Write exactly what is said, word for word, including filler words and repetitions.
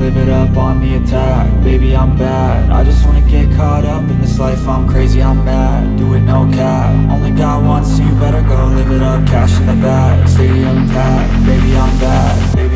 live it up on the attack. Baby, I'm bad, I just wanna get caught up in this life. I'm crazy, I'm mad, do it no cap. Only got one, so you better go live it up. Cash in the bag, stadium packed. Baby, I'm bad, baby